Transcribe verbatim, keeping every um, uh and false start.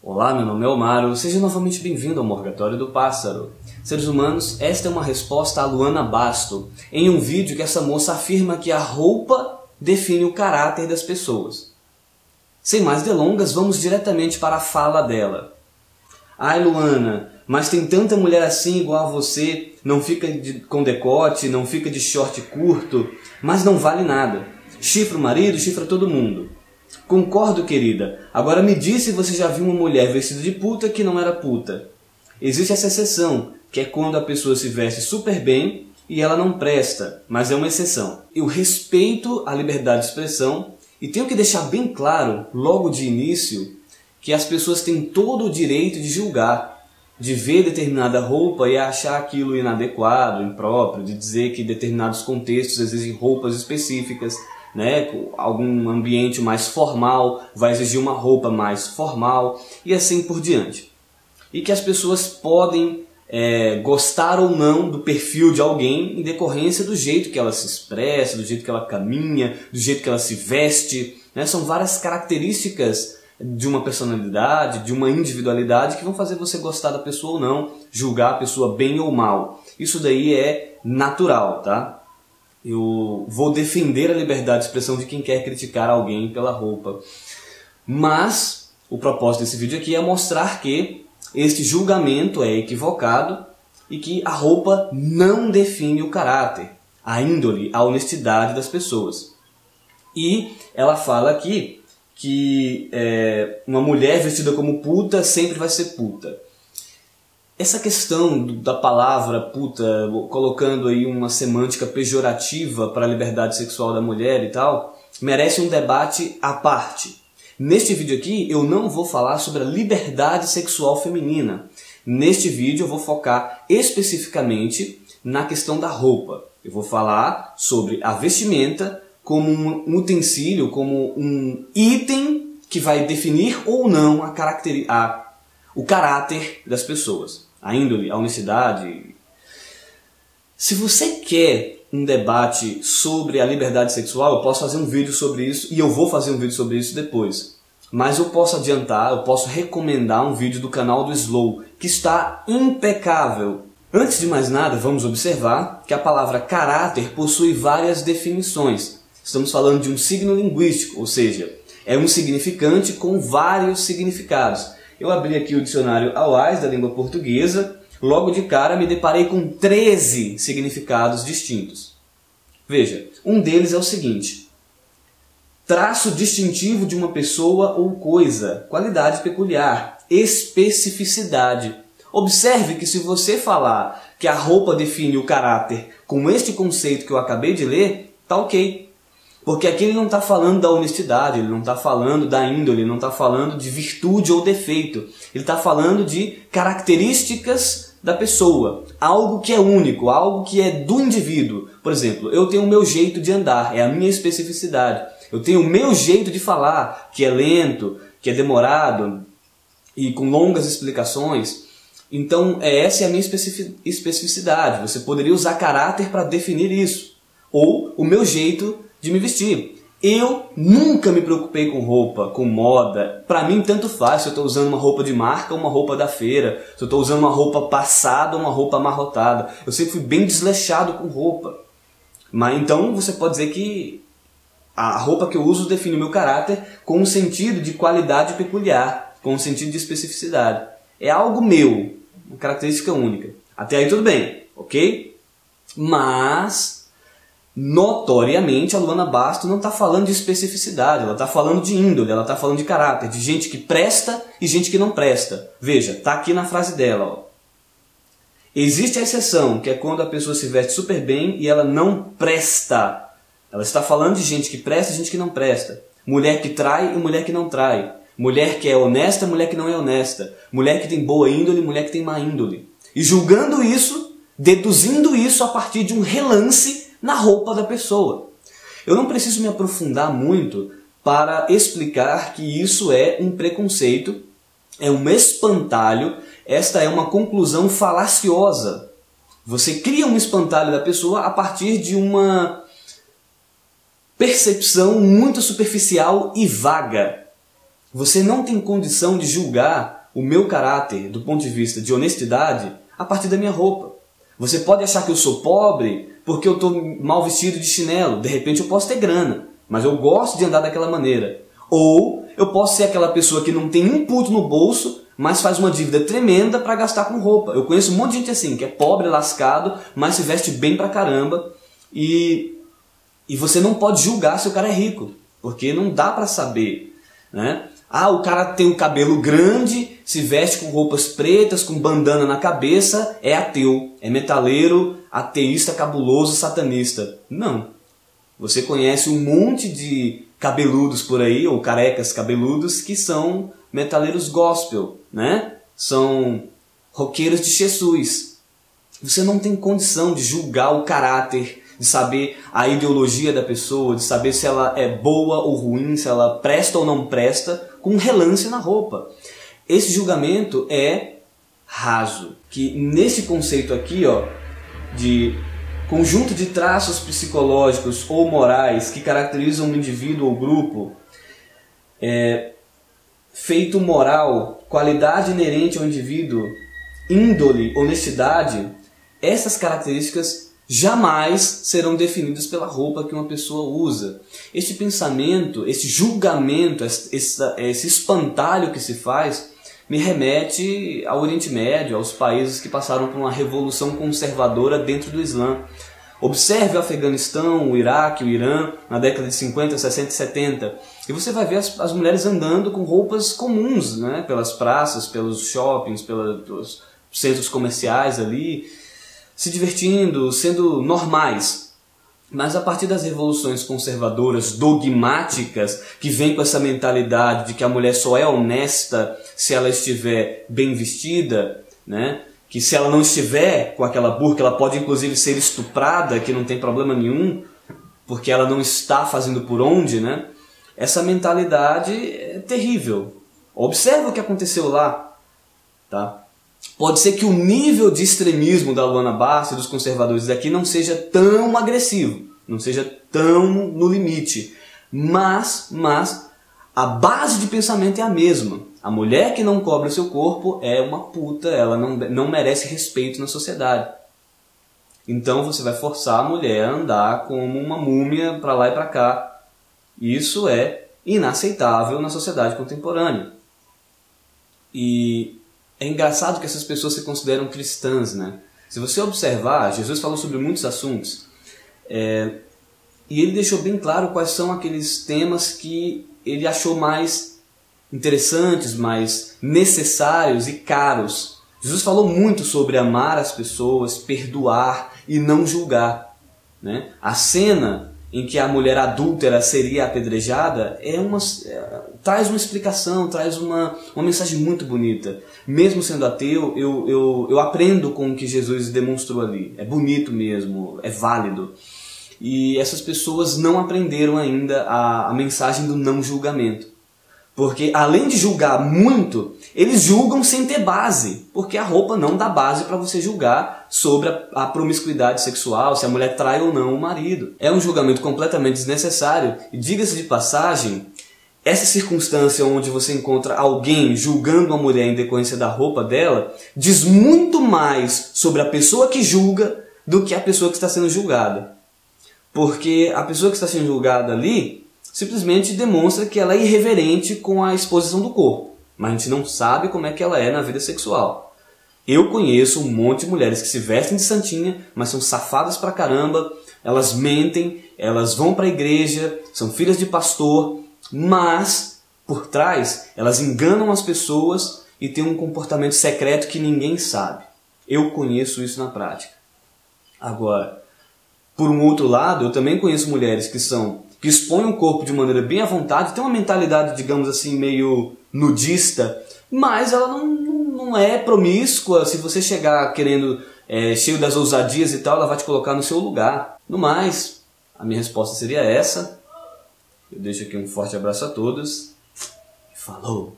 Olá, meu nome é Omaro, seja novamente bem-vindo ao Morgatório do Pássaro. Seres humanos, esta é uma resposta a Luana Basto, em um vídeo que essa moça afirma que a roupa define o caráter das pessoas. Sem mais delongas, vamos diretamente para a fala dela. Ai, Luana, mas tem tanta mulher assim igual a você, não fica de, com decote, não fica de short curto, mas não vale nada. Chifra o marido, chifra todo mundo. Concordo, querida. Agora me diz se você já viu uma mulher vestida de puta que não era puta. Existe essa exceção, que é quando a pessoa se veste super bem e ela não presta, mas é uma exceção. Eu respeito a liberdade de expressão e tenho que deixar bem claro, logo de início, que as pessoas têm todo o direito de julgar, de ver determinada roupa e achar aquilo inadequado, impróprio, de dizer que determinados contextos exigem roupas específicas, né? Algum ambiente mais formal vai exigir uma roupa mais formal e assim por diante. E que as pessoas podem é, gostar ou não do perfil de alguém em decorrência do jeito que ela se expressa, do jeito que ela caminha, do jeito que ela se veste, né? São várias características de uma personalidade, de uma individualidade que vão fazer você gostar da pessoa ou não, julgar a pessoa bem ou mal. Isso daí é natural, tá? Eu vou defender a liberdade de expressão de quem quer criticar alguém pela roupa. Mas o propósito desse vídeo aqui é mostrar que este julgamento é equivocado e que a roupa não define o caráter, a índole, a honestidade das pessoas. E ela fala aqui que é, uma mulher vestida como puta sempre vai ser puta. Essa questão da palavra puta, colocando aí uma semântica pejorativa para a liberdade sexual da mulher e tal, merece um debate à parte. Neste vídeo aqui eu não vou falar sobre a liberdade sexual feminina. Neste vídeo eu vou focar especificamente na questão da roupa. Eu vou falar sobre a vestimenta como um utensílio, como um item que vai definir ou não a caracteri- a, o caráter das pessoas. A índole, a honestidade. Se você quer um debate sobre a liberdade sexual, eu posso fazer um vídeo sobre isso e eu vou fazer um vídeo sobre isso depois. Mas eu posso adiantar, eu posso recomendar um vídeo do canal do Slow, que está impecável. Antes de mais nada, vamos observar que a palavra caráter possui várias definições. Estamos falando de um signo linguístico, ou seja, é um significante com vários significados. Eu abri aqui o dicionário Awais da língua portuguesa, logo de cara me deparei com treze significados distintos. Veja, um deles é o seguinte: traço distintivo de uma pessoa ou coisa, qualidade peculiar, especificidade. Observe que se você falar que a roupa define o caráter com este conceito que eu acabei de ler, tá ok. Porque aqui ele não está falando da honestidade, ele não está falando da índole, ele não está falando de virtude ou defeito. Ele está falando de características da pessoa, algo que é único, algo que é do indivíduo. Por exemplo, eu tenho o meu jeito de andar, é a minha especificidade. Eu tenho o meu jeito de falar, que é lento, que é demorado e com longas explicações. Então, essa é a minha especificidade. Você poderia usar caráter para definir isso. Ou o meu jeito de me vestir. Eu nunca me preocupei com roupa, com moda. Para mim, tanto faz se eu estou usando uma roupa de marca ou uma roupa da feira. Se eu estou usando uma roupa passada ou uma roupa amarrotada. Eu sempre fui bem desleixado com roupa. Mas então você pode dizer que a roupa que eu uso define o meu caráter com um sentido de qualidade peculiar, com um sentido de especificidade. É algo meu, uma característica única. Até aí tudo bem, ok? Mas notoriamente a Luana Basto não está falando de especificidade, ela está falando de índole, ela está falando de caráter, de gente que presta e gente que não presta. Veja, está aqui na frase dela. Ó. Existe a exceção, que é quando a pessoa se veste super bem e ela não presta. Ela está falando de gente que presta e gente que não presta. Mulher que trai e mulher que não trai. Mulher que é honesta, mulher que não é honesta. Mulher que tem boa índole, mulher que tem má índole. E julgando isso, deduzindo isso a partir de um relance na roupa da pessoa. Eu não preciso me aprofundar muito para explicar que isso é um preconceito, é um espantalho, esta é uma conclusão falaciosa. Você cria um espantalho da pessoa a partir de uma percepção muito superficial e vaga. Você não tem condição de julgar o meu caráter do ponto de vista de honestidade a partir da minha roupa. Você pode achar que eu sou pobre porque eu estou mal vestido de chinelo. De repente eu posso ter grana, mas eu gosto de andar daquela maneira. Ou eu posso ser aquela pessoa que não tem um puto no bolso, mas faz uma dívida tremenda para gastar com roupa. Eu conheço um monte de gente assim, que é pobre, lascado, mas se veste bem pra caramba. E, e você não pode julgar se o cara é rico, porque não dá para saber, né? Ah, o cara tem um cabelo grande, se veste com roupas pretas, com bandana na cabeça, é ateu, é metaleiro, ateísta, cabuloso, satanista. Não. Você conhece um monte de cabeludos por aí, ou carecas cabeludos, que são metaleiros gospel, né? São roqueiros de Jesus. Você não tem condição de julgar o caráter, de saber a ideologia da pessoa, de saber se ela é boa ou ruim, se ela presta ou não presta, com um relance na roupa. Esse julgamento é raso, que nesse conceito aqui, ó, de conjunto de traços psicológicos ou morais que caracterizam um indivíduo ou grupo, é, feito moral, qualidade inerente ao indivíduo, índole, honestidade, essas características jamais serão definidas pela roupa que uma pessoa usa. Este pensamento, esse julgamento, esse, esse espantalho que se faz, me remete ao Oriente Médio, aos países que passaram por uma revolução conservadora dentro do Islã. Observe o Afeganistão, o Iraque, o Irã, na década de cinquenta, sessenta e setenta, e você vai ver as, as mulheres andando com roupas comuns, né, pelas praças, pelos shoppings, pelos centros comerciais ali, se divertindo, sendo normais. Mas a partir das revoluções conservadoras, dogmáticas, que vêm com essa mentalidade de que a mulher só é honesta se ela estiver bem vestida, né? Que se ela não estiver com aquela burca, ela pode inclusive ser estuprada, que não tem problema nenhum, porque ela não está fazendo por onde, né? Essa mentalidade é terrível. Observe o que aconteceu lá, tá? Pode ser que o nível de extremismo da Luana Bastos e dos conservadores daqui não seja tão agressivo, não seja tão no limite, mas, mas a base de pensamento é a mesma. A mulher que não cobre o seu corpo é uma puta, ela não, não merece respeito na sociedade. Então você vai forçar a mulher a andar como uma múmia para lá e para cá. Isso é inaceitável na sociedade contemporânea. E é engraçado que essas pessoas se consideram cristãs, né? Se você observar, Jesus falou sobre muitos assuntos, é, e ele deixou bem claro quais são aqueles temas que ele achou mais interessantes, mais necessários e caros. Jesus falou muito sobre amar as pessoas, perdoar e não julgar, né? A cena em que a mulher adúltera seria apedrejada é uma, é, traz uma explicação, traz uma, uma mensagem muito bonita. Mesmo sendo ateu, eu, eu, eu aprendo com o que Jesus demonstrou ali. É bonito mesmo, é válido. E essas pessoas não aprenderam ainda a, a mensagem do não julgamento. Porque além de julgar muito, eles julgam sem ter base, porque a roupa não dá base para você julgar sobre a, a promiscuidade sexual, se a mulher trai ou não o marido. É um julgamento completamente desnecessário, e diga-se de passagem, essa circunstância onde você encontra alguém julgando uma mulher em decorrência da roupa dela, diz muito mais sobre a pessoa que julga do que a pessoa que está sendo julgada. Porque a pessoa que está sendo julgada ali simplesmente demonstra que ela é irreverente com a exposição do corpo, mas a gente não sabe como é que ela é na vida sexual. Eu conheço um monte de mulheres que se vestem de santinha, mas são safadas pra caramba, elas mentem, elas vão pra igreja, são filhas de pastor, mas por trás elas enganam as pessoas e têm um comportamento secreto que ninguém sabe. Eu conheço isso na prática. Agora, por um outro lado, eu também conheço mulheres que são que expõem o corpo de maneira bem à vontade, tem uma mentalidade, digamos assim, meio nudista, mas ela não, não é promíscua. Se você chegar querendo, é, cheio das ousadias e tal, ela vai te colocar no seu lugar. No mais, a minha resposta seria essa. Eu deixo aqui um forte abraço a todos. Falou!